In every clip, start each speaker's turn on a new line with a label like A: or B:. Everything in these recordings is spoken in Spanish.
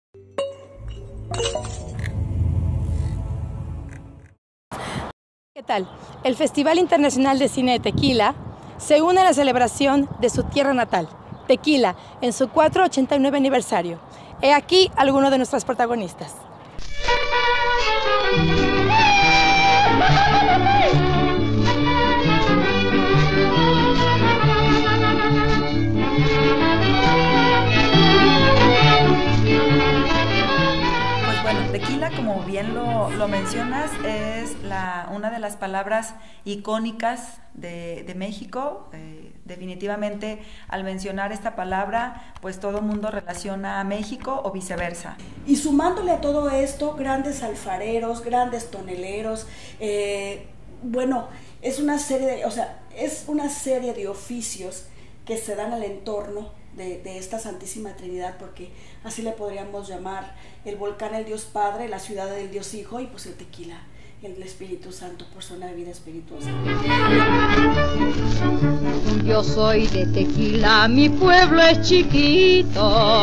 A: ¿Qué tal? El Festival Internacional de Cine de Tequila se une a la celebración de su tierra natal, Tequila, en su 489 aniversario. He aquí algunos de nuestros protagonistas.
B: Tequila, como bien lo mencionas, es una de las palabras icónicas de México. Definitivamente, al mencionar esta palabra, pues todo el mundo relaciona a México o viceversa.
C: Y sumándole a todo esto, grandes alfareros, grandes toneleros, bueno, es una serie de oficios que se dan al entorno de esta Santísima Trinidad, porque así le podríamos llamar: el volcán, el Dios Padre, la ciudad del Dios Hijo, y pues el tequila, el Espíritu Santo, persona de vida espirituosa.
D: Yo soy de Tequila, mi pueblo es chiquito.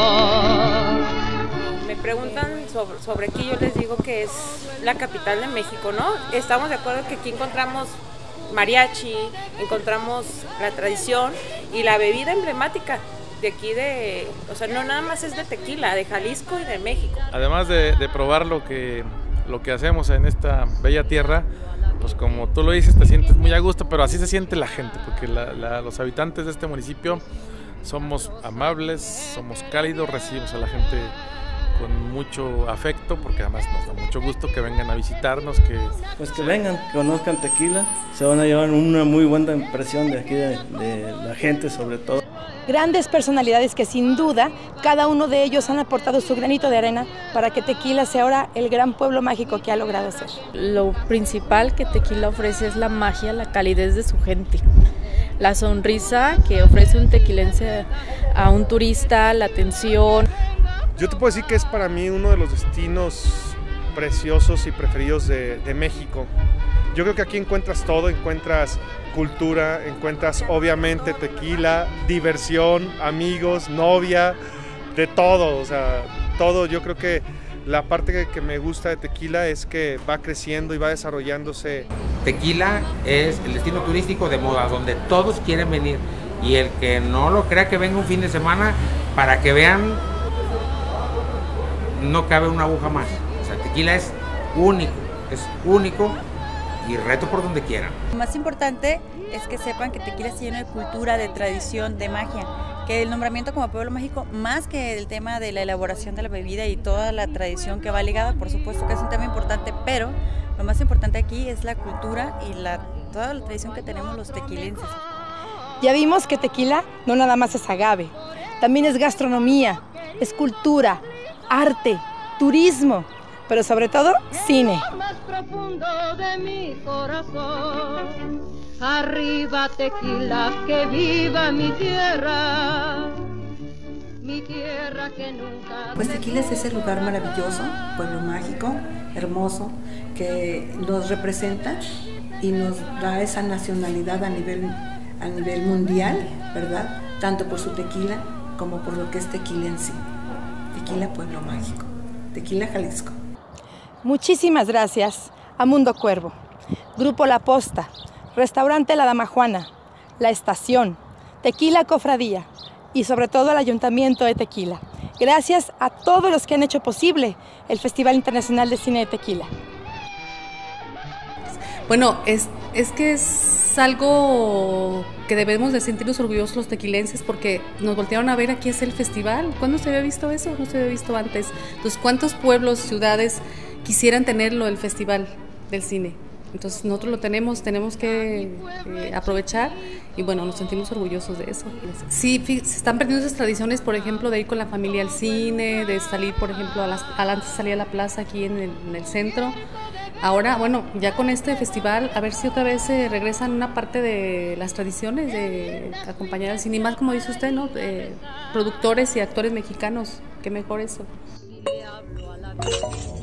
E: Me preguntan sobre aquí, yo les digo que es la capital de México, ¿no? Estamos de acuerdo que aquí encontramos mariachi, encontramos la tradición y la bebida emblemática de aquí, o sea, no nada más es de Tequila, de Jalisco y de México.
F: Además de probar lo que hacemos en esta bella tierra, pues como tú lo dices, te sientes muy a gusto, pero así se siente la gente, porque los habitantes de este municipio somos amables, somos cálidos, recibimos a la gente con mucho afecto, porque además nos da mucho gusto que vengan a visitarnos, que
G: vengan, que conozcan Tequila, se van a llevar una muy buena impresión de aquí, de la gente sobre todo.
A: Grandes personalidades que sin duda cada uno de ellos han aportado su granito de arena para que Tequila sea ahora el gran pueblo mágico que ha logrado ser.
H: Lo principal que Tequila ofrece es la magia, la calidez de su gente, la sonrisa que ofrece un tequilense a un turista, la atención.
I: Yo te puedo decir que es para mí uno de los destinos preciosos y preferidos de México. Yo creo que aquí encuentras todo, encuentras cultura, encuentras obviamente tequila, diversión, amigos, novia, de todo, o sea, todo. Yo creo que la parte que me gusta de Tequila es que va creciendo y va desarrollándose.
J: Tequila es el destino turístico de moda, donde todos quieren venir, y el que no lo crea, que venga un fin de semana para que vean, no cabe una aguja más. O sea, Tequila es único y reto por donde quieran.
K: Lo más importante es que sepan que Tequila está lleno de cultura, de tradición, de magia, que el nombramiento como pueblo mágico, más que el tema de la elaboración de la bebida y toda la tradición que va ligada, por supuesto que es un tema importante, pero lo más importante aquí es la cultura y toda la tradición que tenemos los tequilenses.
A: Ya vimos que Tequila no nada más es agave, también es gastronomía, es cultura, arte, turismo, pero sobre todo cine.
D: Más profundo de mi corazón, arriba Tequila, que viva mi tierra que nunca...
C: Pues Tequila es ese lugar maravilloso, pueblo mágico, hermoso, que nos representa y nos da esa nacionalidad a nivel mundial, ¿verdad? Tanto por su tequila como por lo que es Tequila en sí. Tequila, pueblo mágico. Tequila, Jalisco.
A: Muchísimas gracias a Mundo Cuervo, Grupo La Posta, Restaurante La Dama Juana, La Estación, Tequila Cofradía y sobre todo al Ayuntamiento de Tequila. Gracias a todos los que han hecho posible el Festival Internacional de Cine de Tequila.
H: Bueno, es que es algo que debemos de sentirnos orgullosos los tequilenses, porque nos voltearon a ver, aquí es el festival. ¿Cuándo se había visto eso? No se había visto antes. Entonces, ¿cuántos pueblos, ciudades quisieran tenerlo, el festival del cine? Entonces nosotros lo tenemos que aprovechar y bueno, nos sentimos orgullosos de eso. Sí, se están perdiendo esas tradiciones, por ejemplo, de ir con la familia al cine, de salir, por ejemplo, antes salía a la plaza aquí en el centro. Ahora, bueno, ya con este festival, a ver si otra vez se regresan una parte de las tradiciones de acompañar al cine, y más como dice usted, ¿no? Productores y actores mexicanos, qué mejor eso.